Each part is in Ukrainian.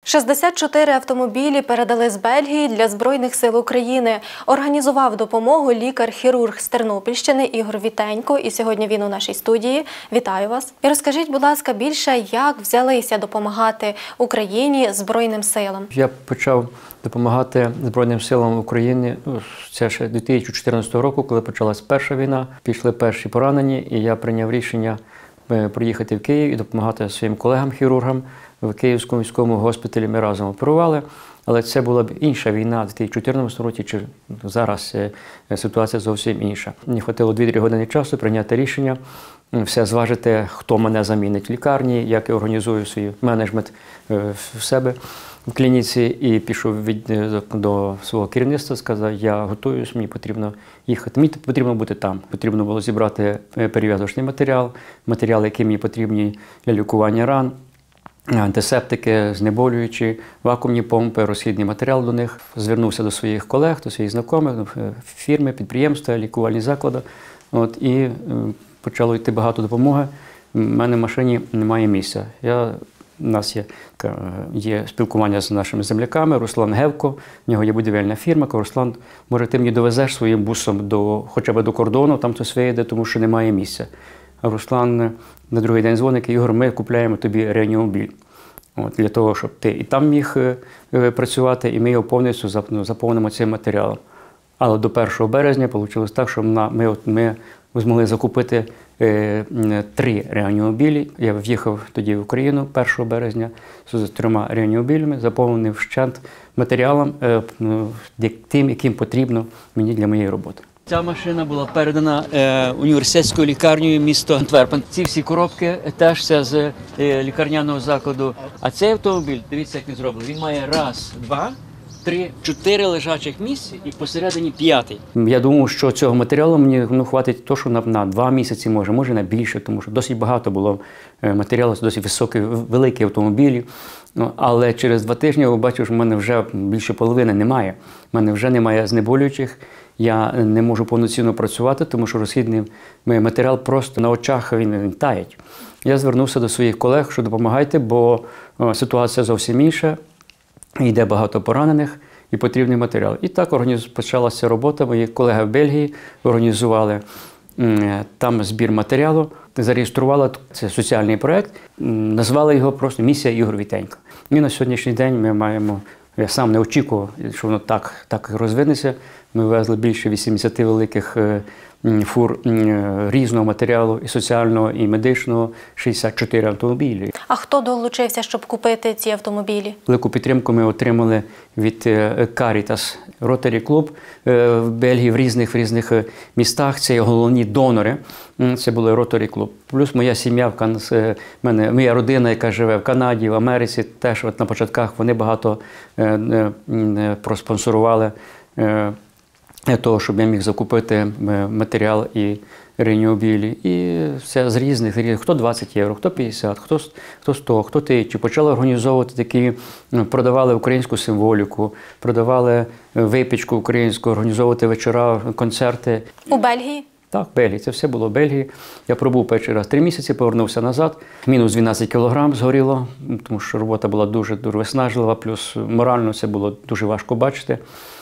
64 автомобілі передали з Бельгії для Збройних сил України. Організував допомогу лікар-хірург з Тернопільщини Ігор Вітенько. І сьогодні він у нашій студії. Вітаю вас. І розкажіть, будь ласка, більше, як взялися допомагати Україні, Збройним силам? Я почав допомагати Збройним силам України, це ще 2014 року, коли почалась перша війна. Пішли перші поранені, і я прийняв рішення приїхати в Київ і допомагати своїм колегам-хірургам в Київському військовому госпіталі. Ми разом оперували, але це була б інша війна в 2014 році, чи зараз ситуація зовсім інша. Мені хватило 2-3 години часу прийняти рішення, все зважити, хто мене замінить в лікарні, як я організую свій менеджмент в себе в клініці, і пішов до свого керівництва, сказав, я готуюсь, мені потрібно їхати, мені потрібно бути там. Потрібно було зібрати перев'язочний матеріал, який мені потрібні для лікування ран, антисептики, знеболюючі, вакуумні помпи, розхідний матеріал до них. Звернувся до своїх колег, до своїх знайомих, фірми, підприємства, лікувальні заклади. І почало йти багато допомоги. У мене в машині немає місця. У нас є спілкування з нашими земляками. Руслан Гевко, в нього є будівельна фірма. Руслан, може, ти мені довезеш своїм бусом хоча б до кордону, там хтось виїде, тому що немає місця. А Руслан на другий день дзвонить: Ігор, ми купляємо тобі реанімобіль. Для того, щоб ти і там міг працювати, і ми його повністю заповнимо цим матеріалом. Але до 1 березня вийшло так, що ми змогли закупити 3 реанімобілі. Я в'їхав тоді в Україну 1 березня з 3 реанімобілями, заповненим вщент матеріалом, тим, яким потрібно мені для моєї роботи. Ця машина була передана університетською лікарнею міста Антверпен. Ці всі коробки теж з лікарняного закладу. А цей автомобіль, дивіться, як він зроблений. Він має 1, 2, 3, 4 лежачих місця і посередині 5-й. Я думав, що цього матеріалу мені хватить на 2 місяці, може на більше, тому що досить багато було матеріалу, досить високі, великі автомобілі. Але через 2 тижні я побачив, що в мене вже більше половини немає. В мене вже немає знеболюючих. Я не можу повноцінно працювати, тому що розхідний матеріал просто на очах він тає. Я звернувся до своїх колег, що допомагайте, бо ситуація зовсім інша, йде багато поранених і потрібний матеріал. І так почалася робота. Мої колеги в Бельгії організували там збір матеріалу, зареєстрували, це соціальний проєкт, назвали його просто «Місія Ігор Вітенько». І на сьогоднішній день ми маємо, я сам не очікував, що воно так розвинеться. Ми везли більше 80 великих фур різного матеріалу, і соціального, і медичного, 64 автомобілі. А хто долучився, щоб купити ці автомобілі? Велику підтримку ми отримали від Caritas, Rotary Club в Бельгії, в різних містах. Це головні донори, це були Rotary Club. Плюс моя сім'я, моя родина, яка живе в Канаді, в Америці, теж на початках вони багато проспонсорували для того, щоб я міг закупити матеріал і реанімобілі. І все з різних, хто 20 євро, хто 50, хто 100, хто 1000. Почали організовувати такі, продавали українську символіку, продавали випічку українську, організовувати вечора, концерти. У Бельгії? Так, в Бельгії. Це все було в Бельгії. Я пробув перший раз 3 місяці, повернувся назад. Мінус 12 кілограм згоріло, тому що робота була дуже виснажлива, плюс морально це було дуже важко бачити.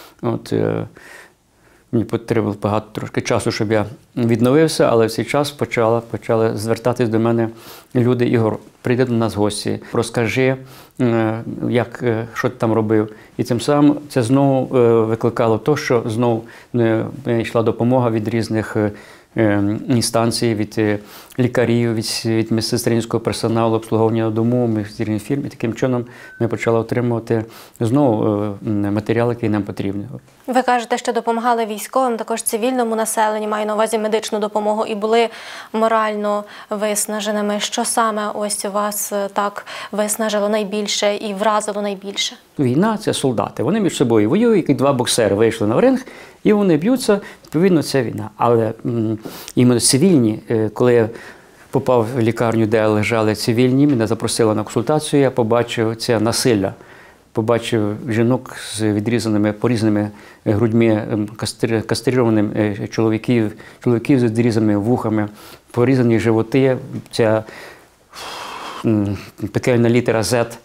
Мені потрібно багато трошки часу, щоб я відновився, але в цей час почали звертатись до мене люди: Ігор, прийди до нас в гості, розкажи, що ти там робив. І тим самим це знову викликало те, що знову йшла допомога від різних інстанцій, від лікарів, від медсестринського персоналу, обслуговування дому, медичних фірм. І таким чином ми почали отримувати знову матеріал, який нам потрібен. Ви кажете, що допомагали військовим, також цивільному населенню, маю на увазі медичну допомогу, і були морально виснаженими. Що саме ось вас так виснажило найбільше і вразило найбільше? Війна – це солдати. Вони між собою воюють, як 2 боксери вийшли на ринг, і вони б'ються, відповідно, це війна. Але іменно цивільні, коли я попав в лікарню, де лежали цивільні, мене запросили на консультацію, я побачив це насилля. Побачив жінок з відрізаними, порізаними грудьми, кастрированими чоловіків з відрізаними вухами, порізані животи, ця пекельна літера Z.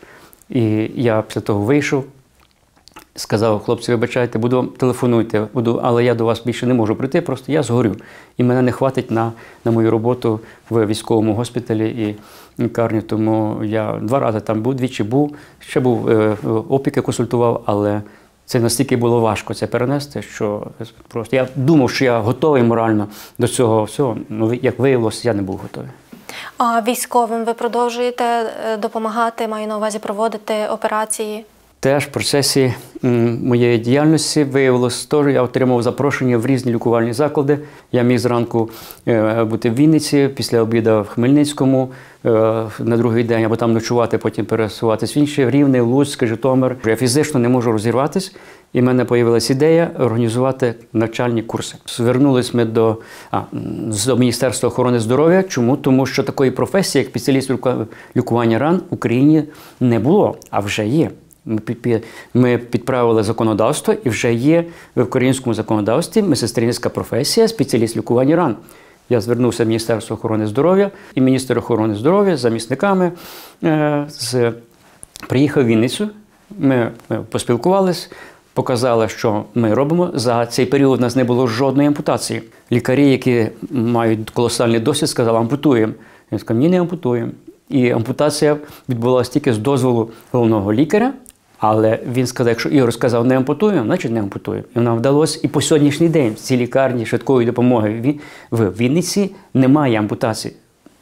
І я після того вийшов, сказав: хлопці, вибачайте, телефонуйте, але я до вас більше не можу прийти, просто я згорю. І мене не хватить на мою роботу в військовому госпіталі і лікарні. Тому я 2 рази там був, двічі був, ще був опіки консультував, але це настільки було важко це перенести, що просто я думав, що я готовий морально до цього всього. Ну, як виявилося, я не був готовий. А військовим ви продовжуєте допомагати, маю на увазі проводити операції? Теж в процесі моєї діяльності виявилося, що я отримав запрошення в різні лікувальні заклади. Я міг зранку бути в Вінниці, після обіду в Хмельницькому, на другий день, або там ночувати, потім пересуватись в інші, в Рівне, в Луцьк, Житомир. Я фізично не можу розірватися, і в мене з'явилася ідея організувати навчальні курси. Звернулись ми до Міністерства охорони здоров'я. Чому? Тому що такої професії, як спеціаліст лікування ран, в Україні не було, а вже є. Ми підправили законодавство, і вже є в українському законодавстві медсестринська професія, спеціаліст лікування ран. Я звернувся в Міністерство охорони здоров'я, і міністр охорони здоров'я з замісниками приїхав в Вінницю, ми поспілкувалися, показали, що ми робимо. За цей період у нас не було жодної ампутації. Лікарі, які мають колосальний досвід, сказали: ампутуємо. Я сказав: ні, не ампутуємо. І ампутація відбулася тільки з дозволу головного лікаря, але він сказав: якщо Ігор сказав не ампутуємо, значить не ампутуємо. І нам вдалося. І по сьогоднішній день в цій лікарні швидкої допомоги в Вінниці немає ампутації.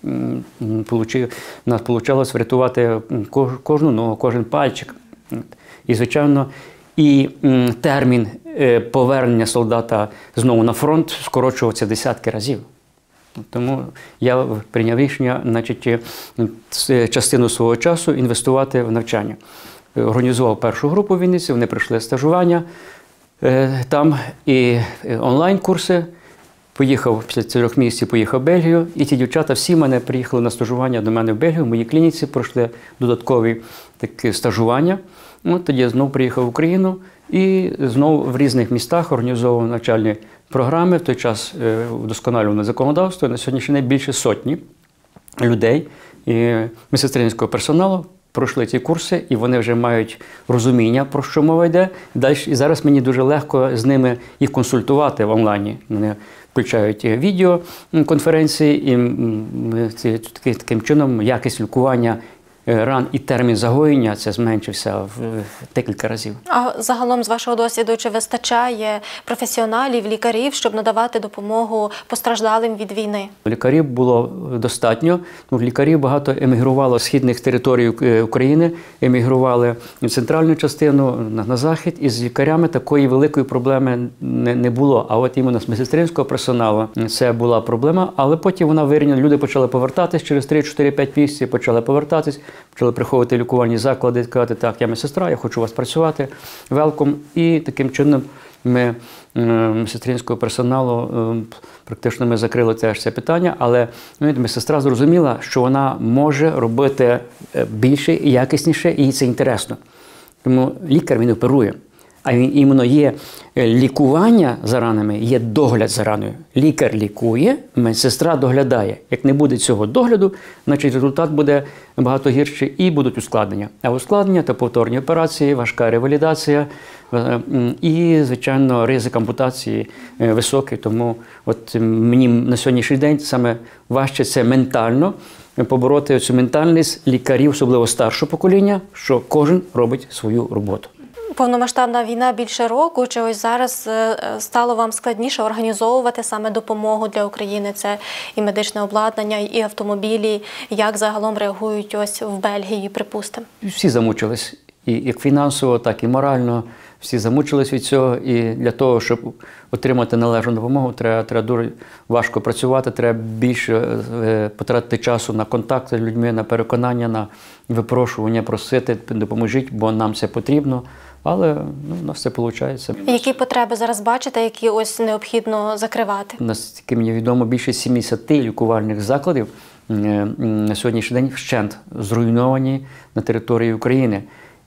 У нас вийшло врятувати кожну ногу, кожен пальчик. І, звичайно, і термін повернення солдата знову на фронт скорочувався десятки разів. Тому я прийняв рішення, значить, частину свого часу інвестувати в навчання. Організував першу групу в Вінниці, вони пройшли стажування там і онлайн-курси. Поїхав, після 4 місяців поїхав в Бельгію, і ті дівчата всі мене приїхали на стажування до мене в Бельгію, в моїй клініці, пройшли додаткові такі стажування. Тоді я знову приїхав в Україну і знову в різних містах організовував навчальні програми. В той час вдосконалював законодавство. На сьогоднішній день більше сотні людей і медсестринського персоналу пройшли ці курси, і вони вже мають розуміння, про що мова йде. І зараз мені дуже легко з ними їх консультувати в онлайні. Вони включають відеоконференції, і таким чином якість лікування ран і термін загоєння це зменшився в декілька разів. А загалом, з вашого досвіду, чи вистачає професіоналів, лікарів, щоб надавати допомогу постраждалим від війни? Лікарів було достатньо. Лікарів багато емігрувало з східних територій України, емігрували в центральну частину, на захід, і з лікарями такої великої проблеми не було. А от іменно з медсестринського персоналу це була проблема, але потім вона вирівняла, люди почали повертатись, через 3-4-5 місяців почали повертатись, почали приходити в лікувальні заклади, сказати: так, я медсестра, я хочу у вас працювати, велком. І таким чином ми медсестринського персоналу практично ми закрили теж це питання, але медсестра зрозуміла, що вона може робити більше і якісніше, і їй це інтересно. Тому лікар, він оперує. А він іменно є лікування за ранами, є догляд за раною. Лікар лікує, медсестра доглядає. Як не буде цього догляду, значить результат буде набагато гірший і будуть ускладнення. А ускладнення – це повторні операції, важка ревалідація і, звичайно, ризик ампутації високий. Тому от мені на сьогоднішній день саме важче це ментально побороти цю ментальність лікарів, особливо старшого покоління, що кожен робить свою роботу. Повномасштабна війна більше року, чи ось зараз стало вам складніше організовувати саме допомогу для України? Це і медичне обладнання, і автомобілі. Як загалом реагують ось в Бельгії, припустимо? Всі замучились. І як фінансово, так і морально. Всі замучились від цього. І для того, щоб отримати належну допомогу, треба дуже важко працювати, треба більше потратити часу на контакти з людьми, на переконання, на випрошування, просити, допоможіть, бо нам це потрібно. Але у нас це виходить. Які потреби зараз бачите, які ось необхідно закривати? Наскільки мені відомо, більше 70 лікувальних закладів на сьогоднішній день вщент зруйновані на території України.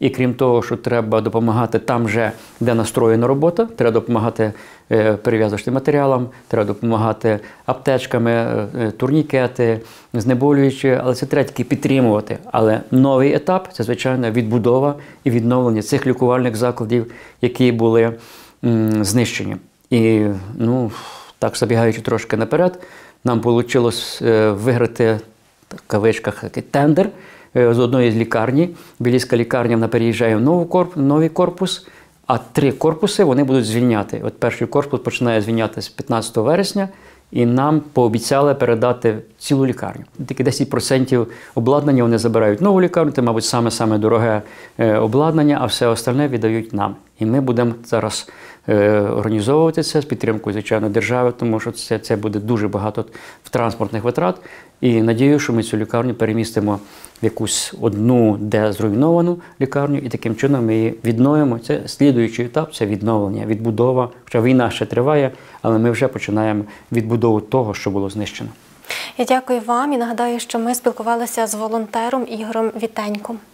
І крім того, що треба допомагати там же, де настроєна робота, треба допомагати перев'язочним матеріалам, треба допомагати аптечками, турнікети, знеболюючі, але це треба тільки підтримувати. Але новий етап – це, звичайно, відбудова і відновлення цих лікувальних закладів, які були знищені. І, так, забігаючи трошки наперед, нам вийшло виграти, в кавичках, такий тендер з одної з лікарні. Білізька лікарня, вона переїжджає в новий корпус, а 3 корпуси вони будуть звільняти. От перший корпус починає звільняти з 15 вересня, і нам пообіцяли передати цілу лікарню. Тільки 10% обладнання вони забирають нову лікарню, це, мабуть, саме дороге обладнання, а все остальне віддають нам. І ми будемо зараз організовувати це з підтримкою, звичайно, держави, тому що це буде дуже багато транспортних витрат. І надію, що ми цю лікарню перемістимо в якусь одну, де зруйновану лікарню, і таким чином ми її відновимо. Це слідуючий етап, це відновлення, відбудова. Хоча війна ще триває, але ми вже починаємо відбудову того, що було знищено. Я дякую вам і нагадаю, що ми спілкувалися з волонтером Ігорем Вітеньком.